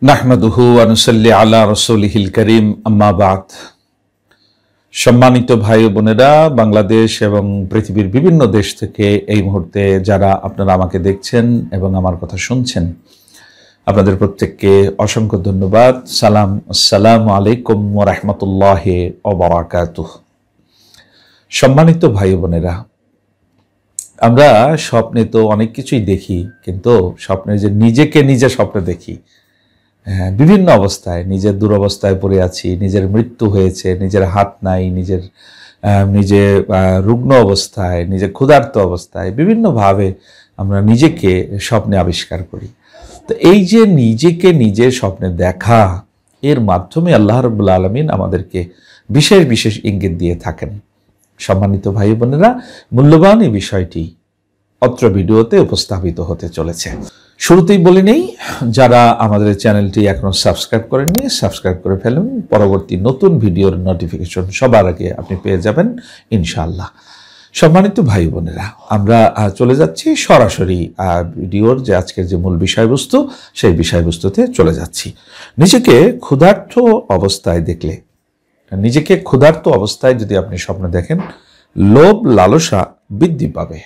নাহমাদুহু ওয়া নুসাল্লি আলা রাসূলিহিল কারীম আম্মা বাদ। সম্মানিত ভাই ও বোনেরা, বাংলাদেশ এবং পৃথিবীর বিভিন্ন দেশ থেকে এই মুহূর্তে যারা আপনারা আমাকে দেখছেন এবং আমার কথা শুনছেন, আপনাদের প্রত্যেককে অসংখ্য ধন্যবাদ। আসসালামু আলাইকুম ওয়া রাহমাতুল্লাহি ওয়া বারাকাতুহু। সম্মানিত ভাই ও বোনেরা, আমরা স্বপ্নে তো অনেক কিছুই দেখি, কিন্তু স্বপ্নে যে নিজেকে নিজে স্বপ্নে দেখি, বিভিন্ন অবস্থায়, নিজের দুরবস্থায় পড়ে আছি, নিজের মৃত্যু হয়েছে, নিজের হাত নাই, নিজে রুগ্ন অবস্থায়, নিজের ক্ষুধার্ত অবস্থায়, বিভিন্নভাবে আমরা নিজেকে স্বপ্নে আবিষ্কার করি। তো এই যে নিজেকে নিজে স্বপ্নে দেখা, এর মাধ্যমে আল্লাহ রাব্বুল আলামিন আমাদেরকে বিশেষ বিশেষ ইঙ্গিত দিয়ে থাকেন। সম্মানিত ভাই বোনেরা, মূল্যবান এই বিষয়টি অত্র ভিডিওতে উপস্থাপিত হতে চলেছে। শুরুতেই বলে নেই, যারা আমাদের চ্যানেলটি এখনো সাবস্ক্রাইব করেননি, সাবস্ক্রাইব করে ফেলুন। পরবর্তী নতুন ভিডিওর নোটিফিকেশন সবার আগে আপনি পেয়ে যাবেন ইনশাআল্লাহ। সম্মানিত ভাই বোনেরা, আমরা চলে যাচ্ছি সরাসরি ভিডিওর যে আজকের যে মূল বিষয়বস্তু, সেই বিষয়বস্তুতে চলে যাচ্ছি। নিজেকে ক্ষুধার্ত অবস্থায় দেখলে, নিজেকে ক্ষুধার্ত অবস্থায় যদি আপনি স্বপ্ন দেখেন, লোভ লালসা বৃদ্ধি পাবে।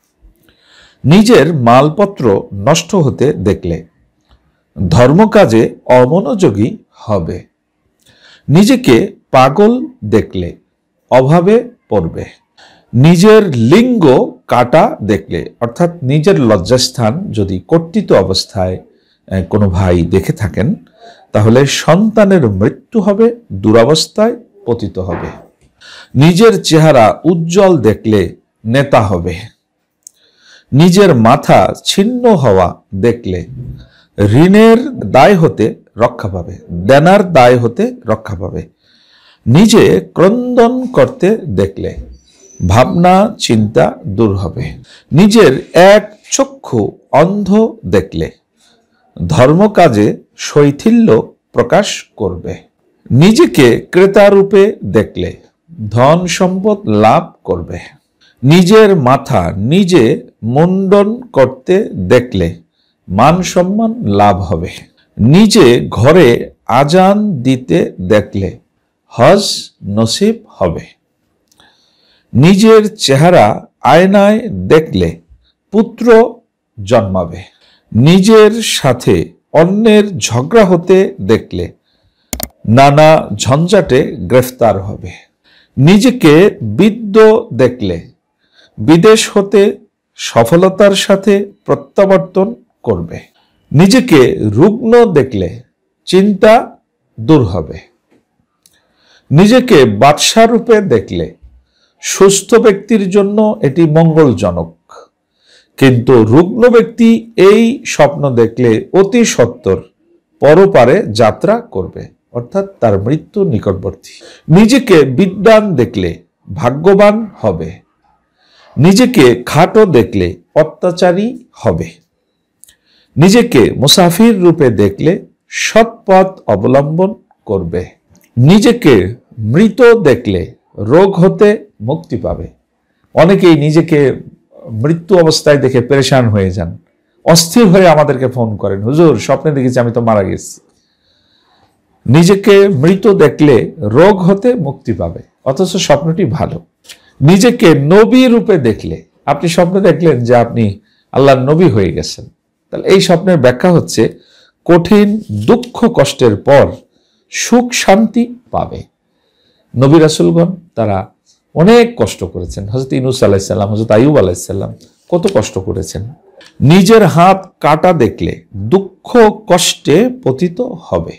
নিজের মালপত্র নষ্ট হতে দেখলে ধর্মকাজে অমনোযোগী হবে। নিজেকে পাগল দেখলে অভাবে পড়বে। নিজের লিঙ্গ কাটা দেখলে, অর্থাৎ নিজের লজ্জাস্থান যদি কর্তিত অবস্থায় কোনো ভাই দেখে থাকেন, তাহলে সন্তানের মৃত্যু হবে, দুরবস্থায় পতিত হবে। নিজের চেহারা উজ্জ্বল দেখলে নেতা হবে। নিজের মাথা ছিন্ন হওয়া দেখলে ঋণের দায় হতে রক্ষা পাবে, দেনার দায় হতে রক্ষা পাবে। নিজে ক্রন্দন করতে দেখলে ভাবনা চিন্তা দূর হবে। নিজের এক চক্ষু অন্ধ দেখলে ধর্মকাজে শৈথিল্য প্রকাশ করবে। নিজেকে ক্রেতারূপে দেখলে ধন সম্পদ লাভ করবে। নিজের মাথা নিজে মুন্ডন করতে দেখলে মান সম্মান লাভ হবে। নিজে ঘরে আজান দিতে দেখলে হজ নসিব হবে। নিজের চেহারা আয়নায় দেখলে পুত্র জন্মাবে। নিজের সাথে অন্যের ঝগড়া হতে দেখলে নানা ঝঞ্ঝাটে গ্রেফতার হবে। নিজেকে বৃদ্ধ দেখলে বিদেশ হতে সফলতার সাথে প্রত্যাবর্তন করবে। নিজেকে রুগ্ন দেখলে চিন্তা দূর হবে। নিজেকে বাদশা রূপে দেখলে সুস্থ ব্যক্তির জন্য এটি মঙ্গলজনক, কিন্তু রুগ্ন ব্যক্তি এই স্বপ্ন দেখলে অতি সত্বর পরপারে যাত্রা করবে, অর্থাৎ তার মৃত্যু নিকটবর্তী। নিজেকে বিদ্বান দেখলে ভাগ্যবান হবে। নিজেকে খাটো দেখলে অত্যাচারী হবে। নিজেকে মুসাফির রূপে দেখলে সৎপথ অবলম্বন করবে। নিজেকে মৃত দেখলে রোগ হতে মুক্তি পাবে। অনেকেই নিজেকে মৃত্যু অবস্থায় দেখে পেরেশান হয়ে যান, অস্থির হয়ে আমাদেরকে ফোন করেন, হুজুর স্বপ্নে দেখেছি আমি তো মারা গেছি। নিজেকে মৃত দেখলে রোগ হতে মুক্তি পাবে, অথচ স্বপ্নটি ভালো। নিজেকে নবী রূপে দেখলে, আপনি স্বপ্নে দেখলেন যে আপনি আল্লাহর নবী হয়ে গেছেন, তাহলে এই স্বপ্নের ব্যাখ্যা হচ্ছে কঠিন দুঃখ কষ্টের পর সুখ শান্তি পাবে। নবী রাসূলগণ তারা অনেক কষ্ট করেছেন। হযরত ইউনূস আলাইহিস সালাম, হযরত আইয়ুব আলাইহিস সালাম কত কষ্ট করেছেন। নিজের হাত কাটা দেখলে দুঃখ কষ্টে পতিত হবে।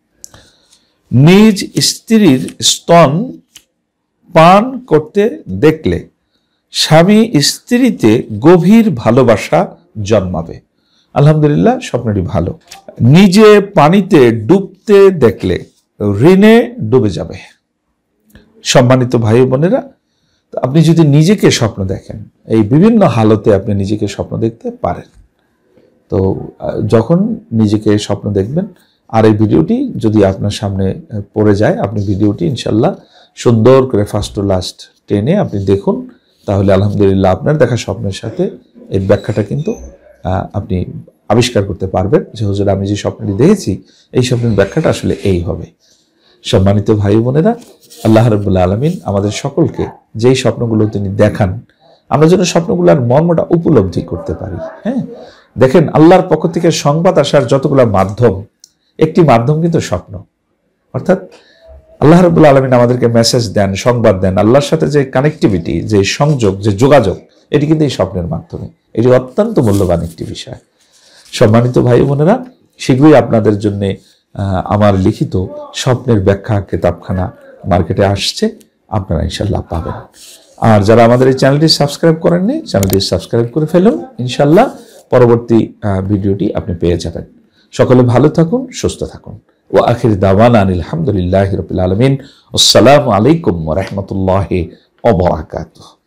নিজ স্ত্রীর স্তন পান করতে দেখলে স্বামী স্ত্রীতে গভীর ভালোবাসা জন্মাবে। আলহামদুলিল্লাহ, স্বপ্নটি ভালো। নিজে পানিতে ডুবতে দেখলে ঋণে ডুবে যাবে। সম্মানিত ভাই বোনেরা, আপনি যদি নিজেকে স্বপ্ন দেখেন, এই বিভিন্ন হালতে আপনি নিজেকে স্বপ্ন দেখতে পারেন। তো যখন নিজেকে স্বপ্ন দেখবেন, আর এই ভিডিওটি যদি আপনার সামনে পড়ে যায়, আপনি ভিডিওটি ইনশাল্লাহ সুন্দর করে ফার্স্ট টু লাস্ট টেনে আপনি দেখুন, তাহলে আলহামদুলিল্লাহ আপনার দেখা স্বপ্নের সাথে এই ব্যাখ্যাটা কিন্তু আপনি আবিষ্কার করতে পারবেন যে হুজুর আমি যে স্বপ্নটি দেখেছি এই স্বপ্নের ব্যাখ্যাটা আসলে এই হবে। সম্মানিত ভাই বোনেরা, আল্লাহ রাব্বুল আলামিন আমাদের সকলকে যেই স্বপ্নগুলো তিনি দেখান আমরা যেন স্বপ্নগুলোর মর্মটা উপলব্ধি করতে পারি। হ্যাঁ, দেখেন আল্লাহর পক্ষ থেকে সংবাদ আসার যতগুলো মাধ্যম, একটি মাধ্যম কিন্তু স্বপ্ন। অর্থাৎ আল্লাহ রাব্বুল আলামিন আমাদেরকে মেসেজ দেন, সংবাদ দেন, আল্লাহর সাথে যে কানেক্টিভিটি, যে সংযোগ, যে যোগাযোগ, এটি কিন্তু এই স্বপ্নের মাধ্যমে। এটি অত্যন্ত মূল্যবান একটি বিষয়। সম্মানিত ভাই বোনেরা, শীঘ্রই আপনাদের জন্য আমার লিখিত স্বপ্নের ব্যাখ্যা কিতাবখানা মার্কেটে আসছে, আপনারা ইনশাল্লাহ পাবেন। আর যারা আমাদের এই চ্যানেলটি সাবস্ক্রাইব করেননি, চ্যানেলটি সাবস্ক্রাইব করে ফেলুন, ইনশাল্লাহ পরবর্তী ভিডিওটি আপনি পেয়ে যাবেন। সকলে ভালো থাকুন, সুস্থ থাকুন। ওয়া আখির দাওয়ানা আনিল হামদুলিল্লাহি রাব্বিল আলামিন। আসসালামু আলাইকুম ওয়া রাহমাতুল্লাহি ওয়া বারাকাতুহু।